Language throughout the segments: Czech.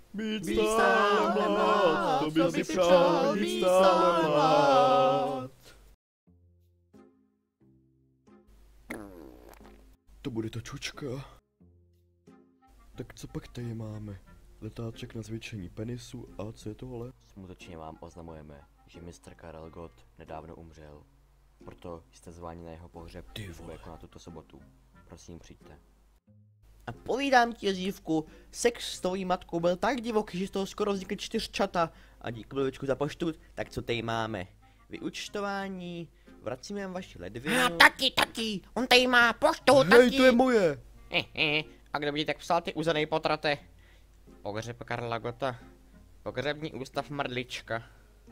Být stále mlád, to by si přál být stále mlád. To bude ta čočka. Tak co pak tady máme? Letáček na zvětšení penisu a co je tohle? Smutečně vám oznamujeme, že Mr. Karel Gott nedávno umřel. Proto jste zváni na jeho pohřeb, který bude konat tuto sobotu. Prosím, přijďte. A povídám ti, Zívku, sex s tvojí matkou byl tak divoký, že z toho skoro vznikly 4 čata. A díky Blbečku za poštu, tak co tady máme? Vyúčtování, vracíme vám vaši ledvinu. A taky, on tady má poštu, Hej, taky. to je moje! A kdo by ti tak psal ty uzenej potrate? Pohřeb Karla Gotta. Pohřební ústav Mrdlička.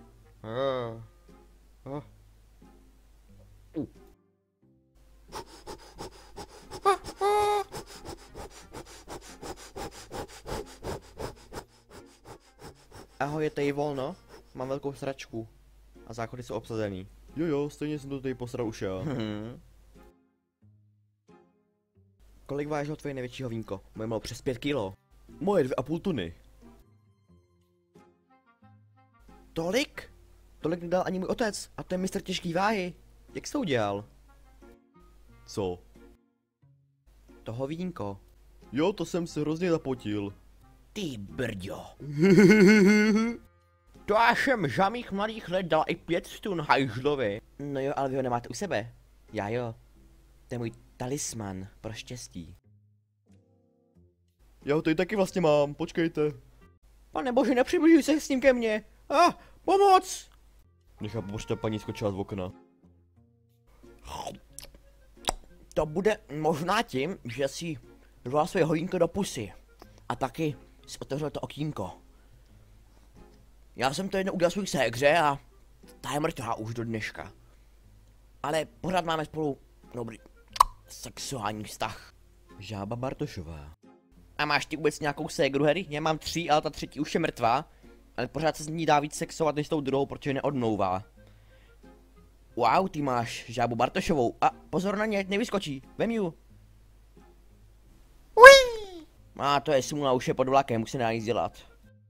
Ahoj, je tady volno? Mám velkou sračku. A záchody jsou obsazený. Jo, stejně jsem to tady posral už já. Kolik vážilo tvoje největší hovínko? Moje mělo přes 5 kilo. Moje 2,5 tuny. Tolik? Tolik nedal ani můj otec. A to je mistr těžký váhy. Jak jsi to udělal? Co? To hovínko. Jo, to jsem se hrozně zapotil. Ty brďo. To já jsem za mých mladých let dal i 5 stun hajžlovi. No jo, ale vy ho nemáte u sebe. Já jo. To je můj talisman pro štěstí. Já ho tady taky vlastně mám, počkejte. Pane bože, nepřibližuj se s ním ke mně. Pomoc! Nechápu, proč ta paní skočila z okna. To bude možná tím, že si dal své hovínko do pusy. A taky si otevřel to okýnko. Já jsem to jednou udělal svůj ségře a ta je mrtvá už do dneška. Ale pořád máme spolu dobrý sexuální vztah. Žába Bartošová. A máš ty vůbec nějakou ségru, Harry? Já mám 3, ale ta třetí už je mrtvá. Ale pořád se z ní dá víc sexovat než s tou druhou, protože neodmlouvá. Wow, ty máš žábu Bartošovou. A pozor na ně, nevyskočí. Vem ju. A to je smůla, už je pod vlakem, už se nedá nic dělat.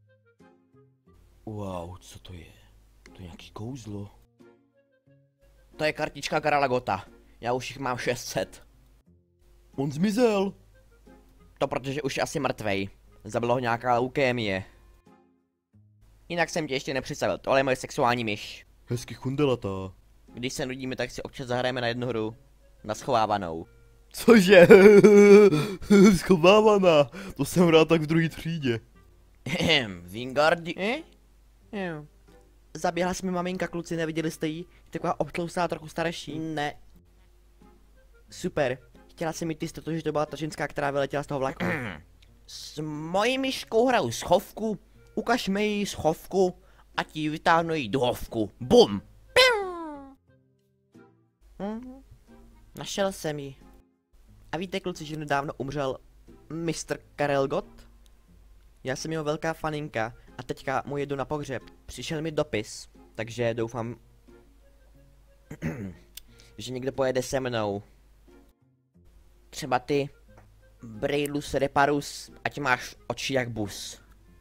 Wow, co to je? To je nějaký kouzlo. To je kartička Karla Gotta. Já už jich mám 600. On zmizel. To protože už je asi mrtvej. Zabilo ho nějaká leukémie. Jinak jsem tě ještě nepředstavil, tohle je moje sexuální myš. Hezky chundelatá. Když se nudíme, tak si občas zahrajeme na jednu hru. Na schovávanou. Cože? Schovávaná. To jsem rád tak v druhé třídě. Vingardi. Jo. Zaběhla se mi maminka, kluci, neviděli jste jí? Je taková obtloustá, trochu starší. Ne. Super. Chtěla jsem mít jistotu, že to byla ta ženská, která vyletěla z toho vlaku. S mojí myškou hraju schovku. Ukaž mi jí schovku a ti vytáhnu jí duhovku. Bum! Našel jsem ji. A víte, kluci, že nedávno umřel Mr. Karel Gott? Já jsem jeho velká faninka a teďka mu jedu na pohřeb. Přišel mi dopis, takže doufám, že někdo pojede se mnou. Třeba ty, Brailus Reparus, ať máš oči jak bus.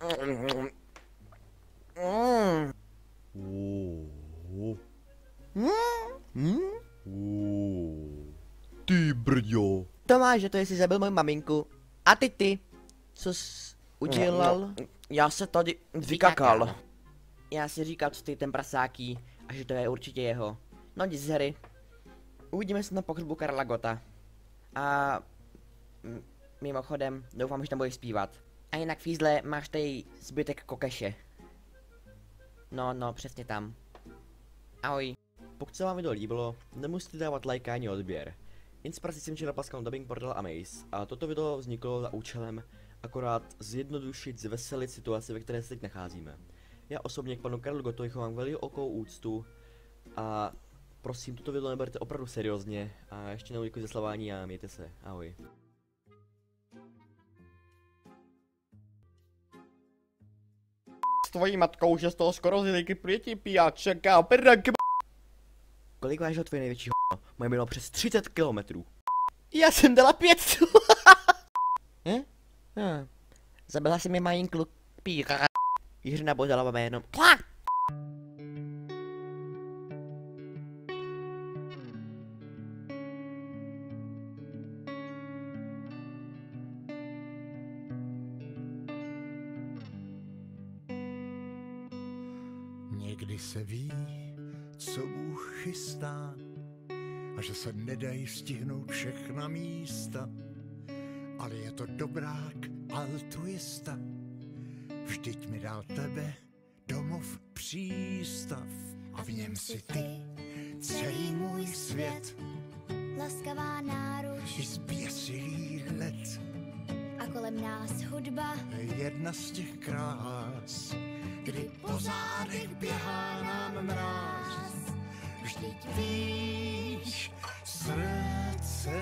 Ty brďo. Tomáš, že to jsi zabil moji maminku. A ty, co jsi udělal? Já se tady vykakal. Já si říkal, co ty ten prasáký a že to je určitě jeho. No nic, Harry. Uvidíme se na pohřbu Karla Gotta. A mimochodem, doufám, že tam budeš zpívat. A jinak, Fízle, máš tady zbytek kokeše. No, přesně tam. Ahoj. Pokud se vám video líbilo, nemusíte dávat like ani odběr. Inspiraci jsem čerpal z dubbing portal Amaze a toto video vzniklo za účelem akorát zjednodušit, zveselit situaci, ve které se teď nacházíme. Já osobně k panu Karlu Gottovi chovám velikou úctu a prosím, toto video neberte opravdu seriózně a ještě jednou děkuji za sledování a mějte se. Ahoj. S tvojí matkou, že z toho skoro zjeli pěti pijáček a perdanky. Kolik vážilo tvoje největší h***o? Moje bylo přes 30 kilometrů. Já jsem dala 5. Zabila si mi papír. Jiřina Bohdalova jméno. Tlak! Někdy se ví, co Bůh chystá a že se nedají stihnout všechna místa, ale je to dobrák altruista. Vždyť mi dal tebe domov přístav a v něm si ty celý můj svět, laskavá náruč i zběsilý let, a kolem nás hudba, jedna z těch krás, kdy po zádech běhá nám mráz. Vždyť víš, srdce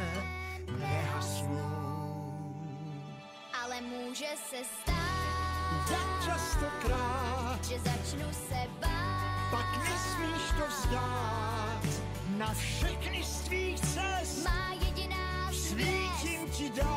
nehasnou, ale může se stát, tak častokrát, že začnu se bát. pak nesmíš to vzdát. Na všechny z tvých cest Má jediná svět, svítím ti dál.